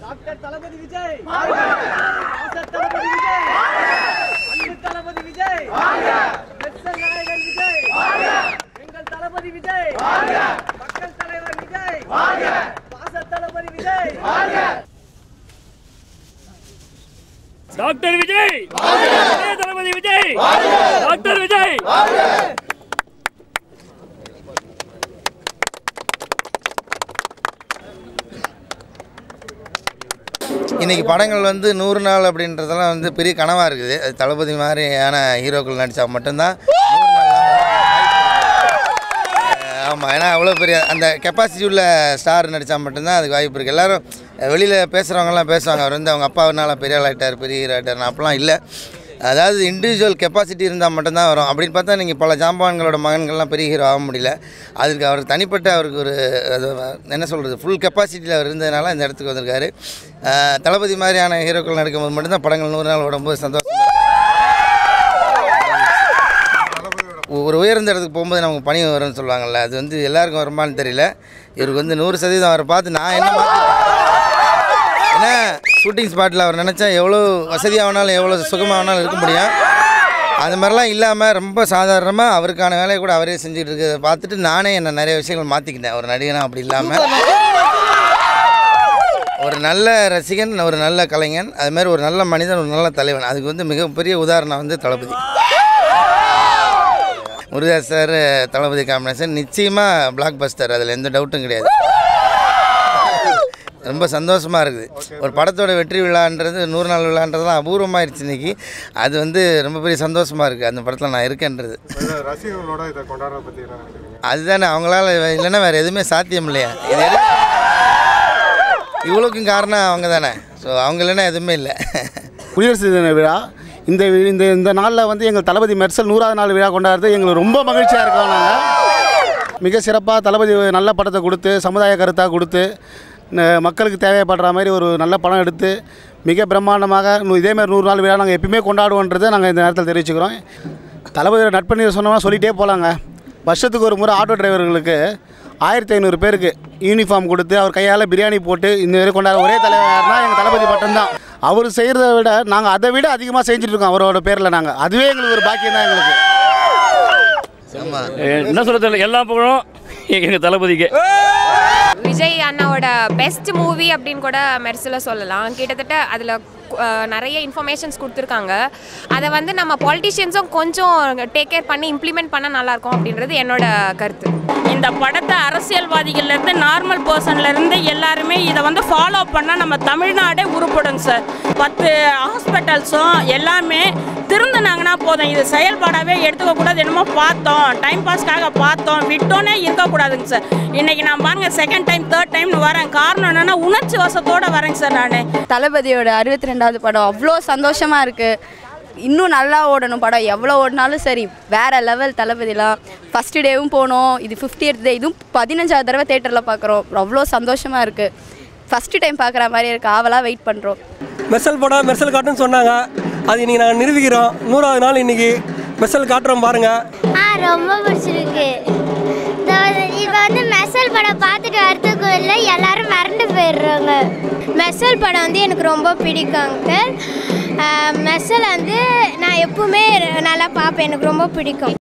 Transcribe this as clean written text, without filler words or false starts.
Doctor தளபதி விஜய் தளபதி விஜய் அன்பு தளபதி விஜய் மெர்சல் நாயகன் விஜய் எங்கள் தளபதி விஜய் மக்கள் தலைவர் விஜய் பாச தளபதி விஜய் டாக்டர் விஜய் தளபதி விஜய் டாக்டர் விஜய். இன்றைக்கி படங்கள் வந்து 100 நாள் அப்படின்றதெல்லாம் வந்து பெரிய கனவாக இருக்குது. அது தளபதி மாதிரியான ஹீரோக்கள் நடித்தா மட்டும்தான் 100 நாள். ஆமாம், ஏன்னா அவ்வளோ பெரிய அந்த கெப்பாசிட்டி உள்ள ஸ்டார் நடித்தா மட்டும்தான் அதுக்கு வாய்ப்பு இருக்குது. எல்லோரும் வெளியில் பேசுகிறவங்கலாம் பேசுவாங்க, அவர் வந்து அவங்க அப்பாவனால பெரிய ஆள் ஆகிட்டார், பெரிய ஹீரோ ஆகிட்டார். அப்போலாம் இல்லை. அதாவது இண்டிவிஜுவல் கெப்பாசிட்டி இருந்தால் மட்டும்தான் வரும். அப்படின்னு பார்த்தா நீங்கள் பல ஜாம்பான்களோட மகன்கள்லாம் பெரிய ஹீரோ ஆக முடியல. அதுக்கு அவர் தனிப்பட்ட அவருக்கு ஒரு என்ன சொல்கிறது ஃபுல் கெப்பாசிட்டியில் அவர் இருந்ததுனால இந்த இடத்துக்கு வந்திருக்காரு. தளபதி மாதிரியான ஹீரோக்கள் நடக்கும்போது மட்டும்தான் படங்கள் 100 நாள் ஓடும்போது சந்தோஷமாக ஒரு உயர்ந்த இடத்துக்கு போகும்போது நமக்கு பணி வரும்னு சொல்லுவாங்கள்ல, அது வந்து எல்லாருக்கும் வருமானு தெரியல. இவருக்கு வந்து 100% அவரை பார்த்து நான் என்ன ஏன்னா ஷூட்டிங் ஸ்பாட்டில் அவர் நினச்சா எவ்வளோ வசதியாகனாலும் எவ்வளோ சுகமாகனாலும் இருக்க முடியும். அது மாதிரிலாம் இல்லாமல் ரொம்ப சாதாரணமாக அவருக்கான வேலையை கூட அவரே செஞ்சுட்டு இருக்கிறத பார்த்துட்டு நானே என்ன நிறைய விஷயங்கள் மாற்றிக்கிட்டேன். ஒரு நடிகனா அப்படி இல்லாமல் ஒரு நல்ல ரசிகன், ஒரு நல்ல கலைஞன், அதுமாதிரி ஒரு நல்ல மனிதன், ஒரு நல்ல தலைவன். அதுக்கு வந்து மிகப்பெரிய உதாரணம் வந்து தளபதி முருகதாஸ் சார். தளபதி காம்பினேஷன் நிச்சயமாக பிளாக் பஸ்டர், அதில் எந்த டவுட்டும் கிடையாது. ரொம்ப சந்தோஷமாக இருக்குது. ஒரு படத்தோட வெற்றி விழான்றது 100 நாள் விழான்றதுலாம் அபூர்வமாகிடுச்சு இன்றைக்கி. அது வந்து ரொம்ப பெரிய சந்தோஷமாக இருக்குது அந்த படத்தில் நான் இருக்கேன்றது. அதுதானே அவங்களால இல்லைன்னா வேறு எதுவுமே சாத்தியம் இல்லையா? இது இவ்வளோக்கும் காரணம் அவங்க தானே. ஸோ அவங்க இல்லைன்னா எதுவுமே இல்லை. குடியரசு தின விழா இந்த இந்த இந்த நாளில் வந்து எங்கள் தளபதி மெர்சல் 100வது நாள் விழா கொண்டாடுறது எங்களுக்கு ரொம்ப மகிழ்ச்சியாக இருக்கோம். நாங்கள் மிக சிறப்பாக தளபதி நல்ல படத்தை கொடுத்து சமுதாய கருத்தாக கொடுத்து மக்களுக்கு தேவைப்படுற மாதிரி ஒரு நல்ல படம் எடுத்து மிக பிரம்மாண்டமாக இதேமாதிரி 100 நாள் விழா நாங்கள் எப்பயுமே கொண்டாடுவோன்றதை நாங்கள் இந்த நேரத்தில் தெரிவிச்சுக்கிறோம். தளபதியோட நட்பணி சொன்னோம்னா சொல்லிகிட்டே போகலாங்க. வருஷத்துக்கு ஒரு முறை ஆட்டோ டிரைவர்களுக்கு 1500 பேருக்கு யூனிஃபார்ம் கொடுத்து அவர் கையால் பிரியாணி போட்டு இந்த வரை கொண்டாட ஒரே தலைவர்னா எங்கள் தளபதி மட்டும்தான். அவர் செய்கிறத விட நாங்கள் அதை விட அதிகமாக செஞ்சுட்ருக்கோம் அவரோட பேரில். நாங்கள் அதுவே எங்களுக்கு ஒரு பாக்கியம் தான் எங்களுக்கு. என்ன சொல்ல தெரியல, எல்லா புகழும் எங்கள் தளபதிக்கு. விஜய் அண்ணாவோட பெஸ்ட் மூவி அப்படின்னு கூட மெர்சலை சொல்லலாம். கிட்டத்தட்ட அதில் நிறைய இன்ஃபர்மேஷன்ஸ் கொடுத்துருக்காங்க. அதை வந்து நம்ம பாலிட்டிஷியன்ஸும் கொஞ்சம் டேக் கேர் பண்ணி இம்ப்ளிமெண்ட் பண்ணால் நல்லாயிருக்கும் அப்படின்றது என்னோட கருத்து. இந்த படத்தை அரசியல்வாதிகள்லேருந்து நார்மல் பர்சன்லேருந்து எல்லாருமே இதை வந்து ஃபாலோ பண்ணால் நம்ம தமிழ்நாடே உருப்படுங்க சார். 10 ஹாஸ்பிட்டல்ஸும் எல்லாமே திருந்தினாங்கன்னா போதும். இது செயல்பாடாகவே எடுத்துக்கக்கூடாது. என்னமோ பார்த்தோம் டைம் பாஸ்க்காக பார்த்தோம் விட்டோன்னே இருக்கக்கூடாதுங்க சார். இன்றைக்கி நான் பாருங்கள் செகண்ட் டைம் தேர்ட் டைம்னு வரேன். காரணம் என்னென்னா உணர்ச்சி வசத்தோடு வரேங்க சார். நான் தளபதியோட 62வது படம் அவ்வளோ சந்தோஷமாக இருக்குது. இன்னும் நல்லா ஓடணும் படம். எவ்வளோ ஓடினாலும் சரி, வேறு லெவல் தளபதிலாம். ஃபஸ்ட்டு டேவும் போனோம், இது 50th டே, இதுவும் 15வது தடவை தேட்டரில் பார்க்குறோம். அவ்வளோ சந்தோஷமாக இருக்குது. ஃபஸ்ட்டு டைம் பார்க்குற மாதிரி இருக்குது. ஆவலாக வெயிட் பண்ணுறோம். மெர்சல் படம் மெர்சல் காட்டுன்னு சொன்னாங்க, அது இன்றைக்கி நாங்கள் நிரூபிக்கிறோம். 100வது நாள் இன்றைக்கி மெர்சல் காட்டுறோம் பாருங்கள். ரொம்ப பிடிச்சிருக்கு. இப்போ வந்து மெர்சல் படம் பார்த்துட்டு வரதுக்கும் இல்லை, எல்லாரும் மறந்து போயிடுறாங்க. மெர்சல் படம் வந்து எனக்கு ரொம்ப பிடிக்குங்க. மெர்சல் வந்து நான் எப்பவுமே நல்லா பார்ப்பேன், எனக்கு ரொம்ப பிடிக்கும்.